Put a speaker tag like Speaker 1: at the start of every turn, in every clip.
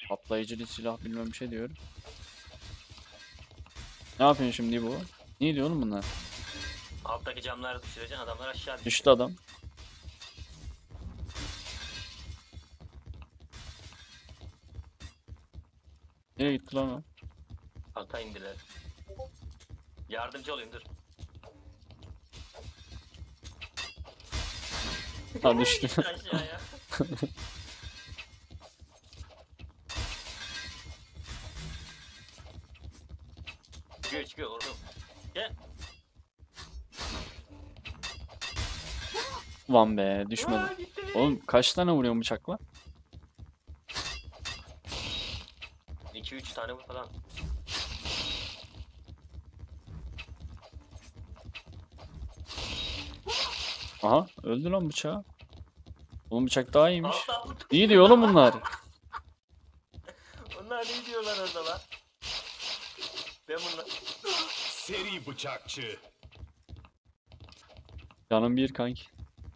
Speaker 1: Patlayıcı silah bilmem bir şey diyor. Ne yapıyorsun şimdi bu? Ne diyor oğlum bunlar?
Speaker 2: Alttaki camları düşüreceksin, adamlar aşağı düşüyor.
Speaker 1: Düştü adam. Nereye gitti lan o?
Speaker 2: Alta indiler. Yardımcı olayım dur.
Speaker 1: Ha düştü.
Speaker 2: Gitti aşağıya. Güç vurdum. Gel.
Speaker 1: Lan be düşmedi.
Speaker 2: Aa, gitti.
Speaker 1: Oğlum kaç tane vuruyor bıçakla?
Speaker 2: 2-3 tane bu falan.
Speaker 1: Aha öldü lan bıçağı. Oğlum bıçak daha iyiymiş.
Speaker 2: Alttan vurdum.
Speaker 1: İyi diyor oğlum bunlar.
Speaker 2: Onlar ne diyorlar orada lan? Ben bunlar.
Speaker 3: Seri bıçakçı.
Speaker 1: Canım bir kanki.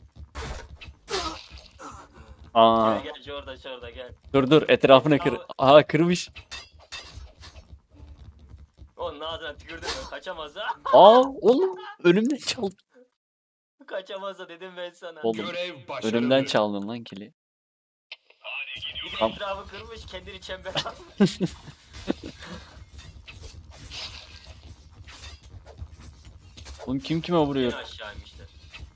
Speaker 1: Aa,
Speaker 2: Gel şurada gel.
Speaker 1: dur etrafını kır. Aha kırmış.
Speaker 2: Onun ağzına tükürdüm ben, kaçamaz ha.
Speaker 1: Aa oğlum önümden çaldın.
Speaker 2: Kaçamaz da dedim ben sana.
Speaker 1: Oğlum
Speaker 3: Görev başarılı.
Speaker 1: önümden çaldın lan kili.
Speaker 2: Bir de
Speaker 1: Tamam.
Speaker 2: etrafı kırmış, kendini çember atmış.
Speaker 1: Oğlum kim kime vuruyor?
Speaker 2: Yine aşağı inmişler.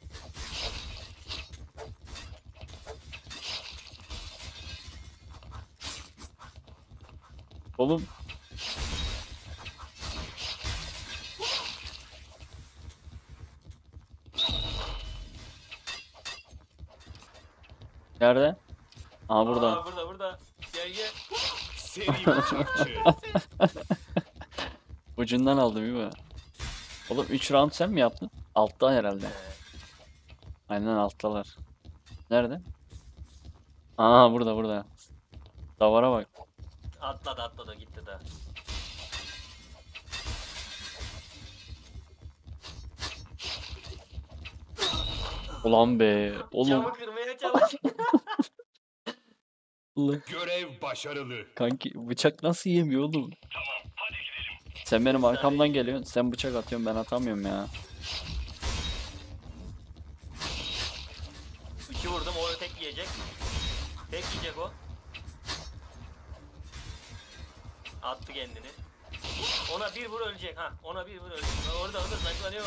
Speaker 1: Oğlum. Nerede? Aha burada.
Speaker 2: Aa, burada. Gel.
Speaker 3: Seri bıçakçı.
Speaker 1: Ucundan aldım iyi mi? Oğlum 3 round sen mi yaptın? Altta herhalde. Aynen alttalar. Nerede? Aa burada. Davara bak.
Speaker 2: Atladı gitti de.
Speaker 1: Ulan be. Oğlum.
Speaker 2: Camı kırmaya çalışıyor.
Speaker 3: Görev başarılı.
Speaker 1: Kanki bıçak nasıl yemiyor oğlum? Sen benim arkamdan geliyorsun. Sen bıçak atıyorsun ben atamıyorum ya.
Speaker 2: 2 vurdum, o tek yiyecek. Tek yiyecek o. Attı kendini. Ona bir vur ölecek ha. Ona bir vur ölecek. Orada saklanıyor.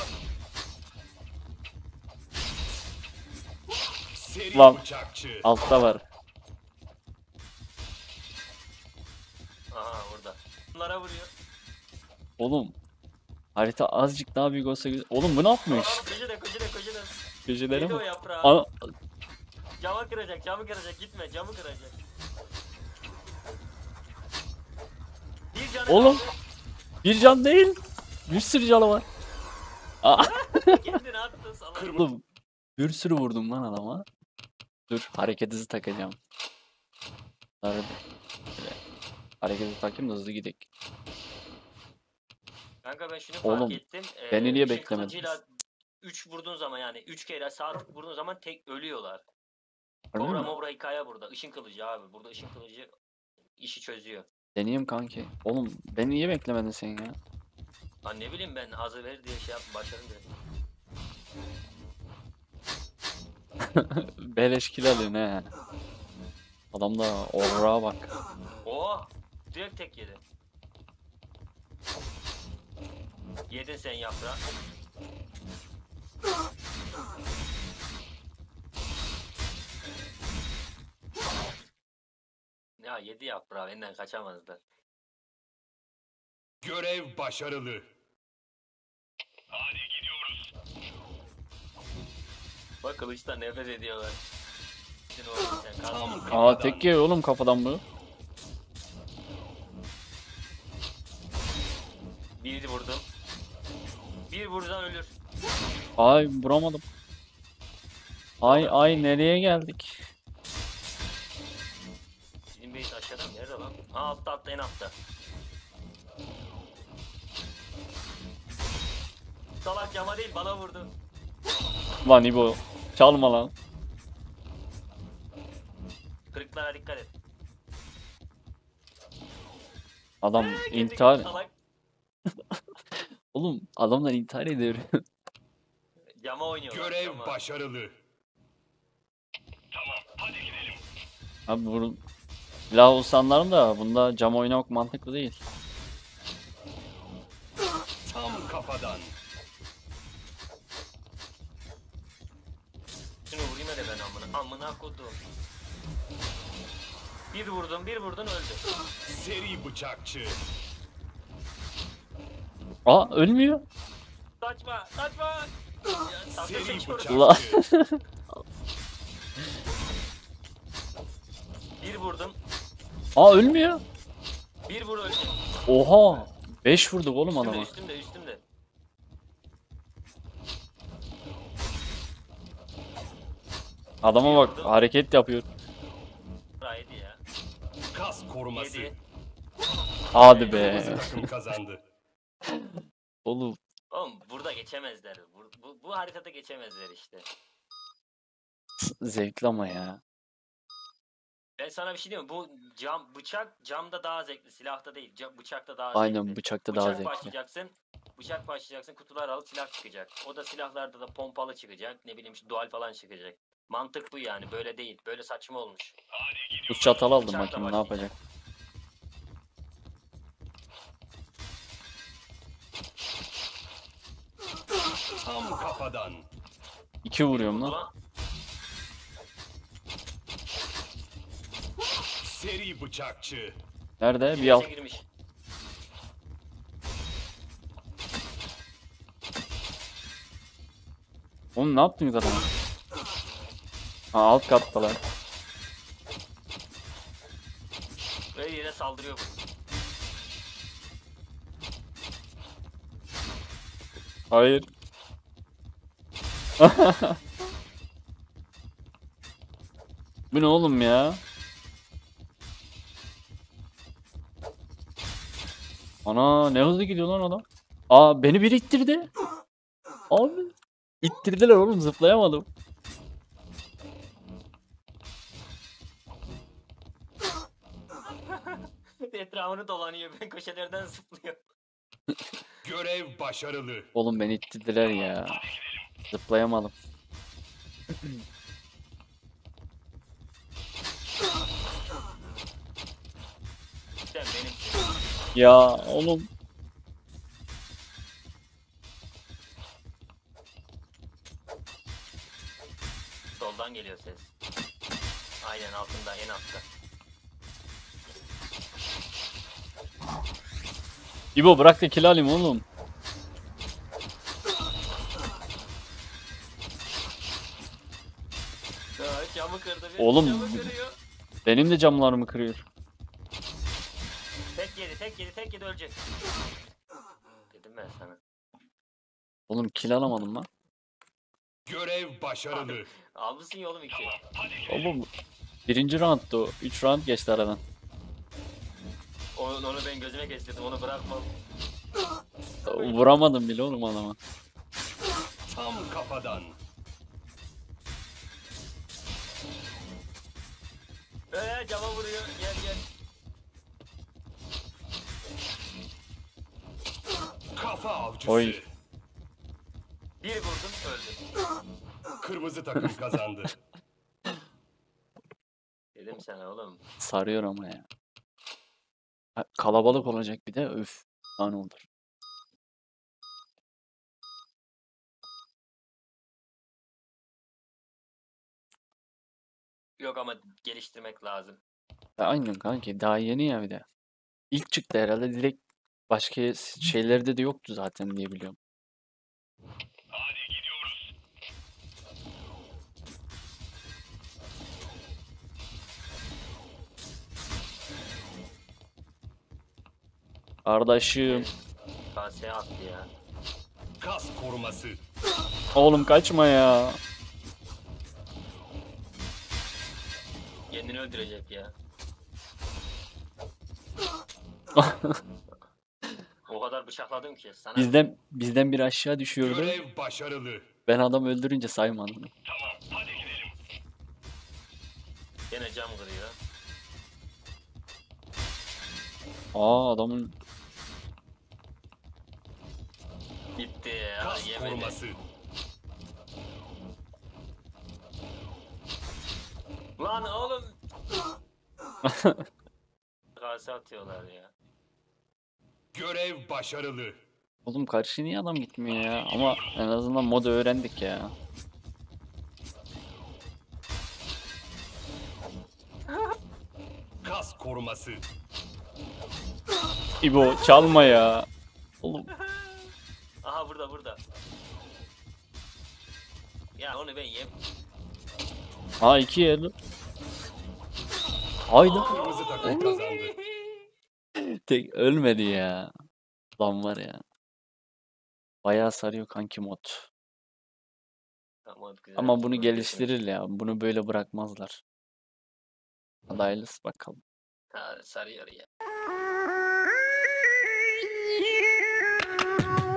Speaker 3: Seri
Speaker 1: Lan.
Speaker 3: bıçakçı.
Speaker 1: Altta var.
Speaker 2: Aha orada. Bunlara vuruyor.
Speaker 1: Oğlum. Harita azıcık daha büyük olsa güzel. Oğlum bu ne yapmış?
Speaker 2: Aa, köşede.
Speaker 1: Geceleri
Speaker 2: Yedi o
Speaker 1: mi?
Speaker 2: yaprağı.
Speaker 1: Ana-
Speaker 2: Camı kıracak. Gitme, camı kıracak. Bir canı
Speaker 1: Oğlum.
Speaker 2: kaldı.
Speaker 1: Bir can değil. Bir sürü canı var. Aa.
Speaker 2: Kendini attı salak.
Speaker 1: Oğlum. Bir sürü vurdum lan adama. Dur hareket hızı takacağım. Böyle hareket hızı takayım da hızlı gidelim.
Speaker 2: Kanka ben şunu
Speaker 1: Oğlum,
Speaker 2: fark ettim.
Speaker 1: beni niye
Speaker 2: ışın
Speaker 1: beklemedin?
Speaker 2: kılıcıyla 3 vurduğun zaman, yani 3 kere sağ tık vurduğun zaman tek ölüyorlar.
Speaker 1: Öyle
Speaker 2: Kobra
Speaker 1: mi?
Speaker 2: mobra hikaye burada. Işın kılıcı abi. Burada ışın kılıcı işi çözüyor.
Speaker 1: Deneyeyim kanki. Oğlum beni niye beklemedin sen ya?
Speaker 2: Lan ne bileyim, ben hazır ver diye şey yap başladım dedim.
Speaker 1: Beleş kill alıyorsun he. Adamda orrağa bak.
Speaker 2: Oh! Direkt tek yedi. Yedin sen yaprağı. Ya yedi yaprağı, benden kaçamazlar.
Speaker 3: Görev başarılı.
Speaker 2: Bak kılıçtan nefret ediyorlar. Gidin oğlum sen kalsın.
Speaker 1: Aa tek yiyor oğlum kafadan bu.
Speaker 2: Bir vurdum. Bir vursan ölür.
Speaker 1: Ay vuramadım. Ay nereye geldik?
Speaker 2: Bizim base aşağıda mı? Nerede lan? Ha altta en altta. Salak yama değil, bana vurdu.
Speaker 1: Lan İbo. Çalma lan.
Speaker 2: Kırıklara dikkat et.
Speaker 1: Adam
Speaker 2: Kendi
Speaker 1: intihar.
Speaker 2: salak.
Speaker 1: Oğlum adamlar intihar ediyor.
Speaker 2: Cama oynuyorlar.
Speaker 3: Görev
Speaker 2: cama.
Speaker 3: başarılı.
Speaker 1: Abi bunun silah olsanlarım da bunda cam oynamak mantıklı değil.
Speaker 3: Tam kafadan.
Speaker 2: Şunu vurayım hele ben amına. Amına kodum. Bir vurdun öldü.
Speaker 3: Seri bıçakçı.
Speaker 1: Aa ölmüyor.
Speaker 2: Kaçma. Ya, sakın
Speaker 3: Seri
Speaker 2: çekiyoruz.
Speaker 1: Ulan.
Speaker 3: bıçakçı.
Speaker 2: Bir vurdum.
Speaker 1: Aa ölmüyor.
Speaker 2: Bir vur öldü.
Speaker 1: Oha. 5 vurduk oğlum
Speaker 2: Üstümde
Speaker 1: adama.
Speaker 2: üstümde.
Speaker 1: Adama bak hareket yapıyor.
Speaker 2: Raydi ya.
Speaker 3: Kas koruması.
Speaker 2: 7.
Speaker 1: Hadi be.
Speaker 3: Kırmızı takım kazandı.
Speaker 1: Oğlum
Speaker 2: Oğlum burada geçemezler. Bu haritada geçemezler işte.
Speaker 1: zevkli ama ya.
Speaker 2: Ben sana bir şey diyeyim mi? Bu bıçak camda daha zevkli. Silahta değil. Bıçakta daha
Speaker 1: Aynen
Speaker 2: zevkli.
Speaker 1: bıçakta daha
Speaker 2: Bıçak
Speaker 1: zevkli.
Speaker 2: başlayacaksın. Bıçak başlayacaksın. Kutular alıp silah çıkacak. O da silahlarda da pompalı çıkacak. Ne bileyim dual falan çıkacak. Mantık bu yani. Böyle değil. Böyle saçma olmuş.
Speaker 1: Bu çatal aldım
Speaker 2: Bıçakla
Speaker 1: bakayım ne
Speaker 2: başlayacak.
Speaker 1: yapacak.
Speaker 3: Tam kafadan.
Speaker 1: 2 vuruyorum lan.
Speaker 2: Ulan
Speaker 3: Seri bıçakçı.
Speaker 1: Nerede? Bir alt.
Speaker 2: içe girmiş.
Speaker 1: Oğlum ne yaptınız adama? Ha alt kattalar.
Speaker 2: Ve yine saldırıyor bu.
Speaker 1: Hayır. Bu ne oğlum ya? Ana ne hızlı gidiyor lan adam. Aa beni biri ittirdi. Abi. İttirdiler oğlum zıplayamadım.
Speaker 2: Etrafını dolanıyor. Ben köşelerden zıplıyor.
Speaker 3: Görev başarılı.
Speaker 1: Oğlum beni ittirdiler ya. Zıplayamadım.
Speaker 2: Sen benim.
Speaker 1: Ya oğlum.
Speaker 2: Soldan geliyor ses. Aynen altında en altta.
Speaker 1: İbo bırak da kill alayım oğlum.
Speaker 2: Ya, camı kırdı.
Speaker 1: Oğlum.
Speaker 2: Camı kırıyor.
Speaker 1: Benim de camlarımı kırıyor.
Speaker 2: Tek yedi ölecek. Dedim ben sana.
Speaker 1: Oğlum kill alamadım lan.
Speaker 3: Görev başarılı.
Speaker 2: Almışsın ya oğlum 2.
Speaker 1: Oğlum birinci rounddu o. 3 round geçti aradan.
Speaker 2: Onu ben gözüme kestirdim. Onu bırakmam.
Speaker 1: Vuramadım bile oğlum adama.
Speaker 3: Tam kafadan.
Speaker 2: Cama vuruyor. Gel.
Speaker 3: Kafa avcısı.
Speaker 1: Oy.
Speaker 2: Bir vurdum öldü.
Speaker 3: Kırmızı takım kazandı.
Speaker 2: Dedim sana oğlum.
Speaker 1: Sarıyor ama ya. Ha, kalabalık olacak bir de öf. Lan olur.
Speaker 2: Yok ama geliştirmek lazım.
Speaker 1: Ya aynen kanki daha yeni ya bir de. İlk çıktı herhalde direkt başka şeylerde de yoktu zaten diye biliyorum. Kardeşim.
Speaker 2: Kaseye attı ya.
Speaker 3: Kas koruması.
Speaker 1: Oğlum kaçma ya.
Speaker 2: Kendini öldürecek ya. O kadar bıçakladım ki sana.
Speaker 1: Bizden bir aşağı düşüyordu.
Speaker 3: Görev başarılı.
Speaker 1: Ben adam öldürünce saymadım.
Speaker 2: Gene cam kırıyor.
Speaker 1: Aa adamın
Speaker 2: Gitti ya
Speaker 3: Kas
Speaker 2: yemedi.
Speaker 3: koruması.
Speaker 2: Lan oğlum. Kase atıyorlar ya.
Speaker 3: Görev başarılı.
Speaker 1: oğlum karşı niye adam gitmiyor ya? Ama en azından modu öğrendik ya.
Speaker 3: Kas koruması.
Speaker 1: İbo çalma ya. Oğlum
Speaker 2: Aha burada. Ya onu ben yem.
Speaker 1: ha 2 yer. Hayda.
Speaker 3: Kırmızı takım kazandı.
Speaker 1: Tek ölmedi ya. Lan var ya. Bayağı sarıyor kanki mod.
Speaker 2: Tamam, güzel.
Speaker 1: Ama bunu
Speaker 2: Bunu
Speaker 1: geliştirir ya. Bunu böyle bırakmazlar. Hadi hayırlısı bakalım.
Speaker 2: Ha, sarıyor ya.